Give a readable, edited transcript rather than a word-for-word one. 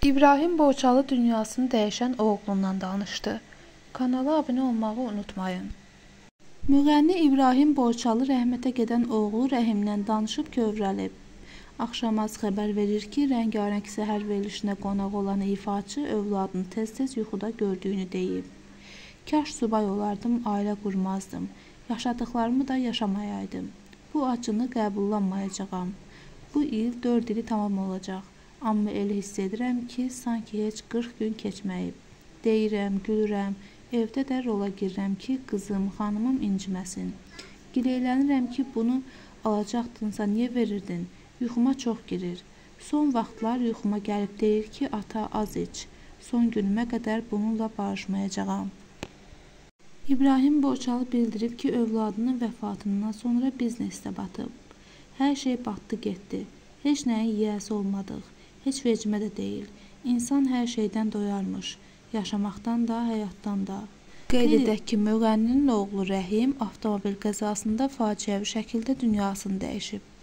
İbrahim Borçalı dünyasını dəyişən oğlundan danışdı. Kanala abunə olmağı unutmayın. Müğənni İbrahim Borçalı rəhmətə gedən oğlu Rəhimlə danışıb kövrəlib. Axşamaz xəbər verir ki, rəngarəng səhər verilişinə qonaq olan ifaçı övladını tez-tez yuxuda gördüyünü deyib. Kaş subay olardım, ailə qurmazdım. Yaşadıqlarımı da yaşamayaydım. Bu acını qəbullanmayacağam. Bu il 4 ili tamam olacaq. Amma elə hiss edirəm ki, sanki heç 40 gün keçməyib. Deyirəm, gülürəm, evdə də rola girirəm ki, qızım, xanımım inciməsin. Gileylənirəm ki, bunu alacaqdınsa niyə verirdin? Yuxuma çox girir. Son vaxtlar yuxuma gəlib deyir ki, ata az iç. Son günümə qədər bununla barışmayacağam. İbrahim Borçalı bildirib ki, övladının vəfatından sonra biznesdə batıb. Hər şey batdı getdi. Heç nəyin yiyəsi olmadıq. Heç vecimə də deyil. İnsan hər şeydən doyarmış. Yaşamaqdan da, həyatdan da. Qeyd edək ki, müğənninin oğlu Rəhim avtomobil qəzasında faciəvi şəkildə dünyasını dəyişib.